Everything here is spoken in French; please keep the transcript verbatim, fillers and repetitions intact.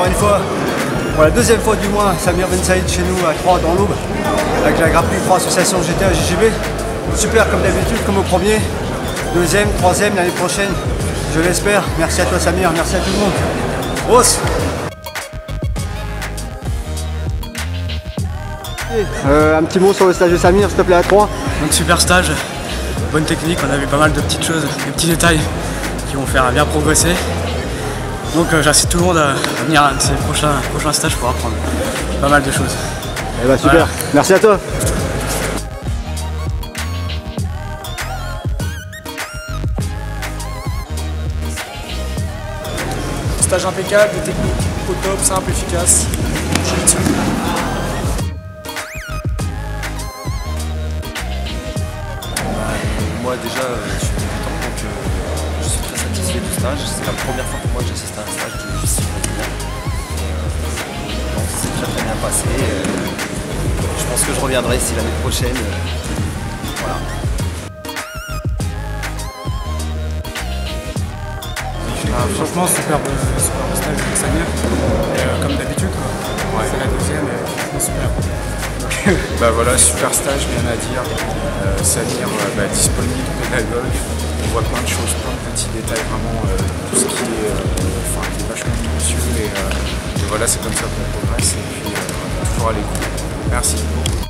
encore une fois, pour la deuxième fois du moins, Samir Ben Saïd chez nous à Troyes dans l'Aube, avec la Grappling trois Association G T A J J B. Super comme d'habitude, comme au premier. Deuxième, troisième l'année prochaine, je l'espère. Merci à toi Samir, merci à tout le monde. Grosse. Euh, un petit mot sur le stage de Samir, s'il te plaît, à Troyes. Donc super stage, bonne technique, on a vu pas mal de petites choses, des petits détails qui vont faire bien progresser. Donc euh, j'incite tout le monde à venir à ces prochains, prochains stages pour apprendre pas mal de choses. Eh bah super, voilà. Merci à toi. Stage impeccable, des techniques au top, simple, efficace. Moi déjà, je suis content, donc euh, je suis très satisfait du stage. C'est la première fois pour moi que j'assiste à un stage de justice brésilienne. Euh, donc c'est très très bien passé. Euh, je pense que je reviendrai ici l'année prochaine. Euh, voilà. Ah, franchement, superbe, superbe stage avec Samir. Euh, comme d'habitude, ouais. C'est la deuxième et franchement super. Bah voilà, super stage, rien à dire. Euh, Samir, euh, bah, disponible, pédagogue. On voit plein de choses, plein de petits détails, vraiment euh, tout ce qui est, euh, enfin, qui est vachement minutieux. Et, euh, et voilà, c'est comme ça qu'on progresse et puis euh, toujours à l'écoute. Merci beaucoup.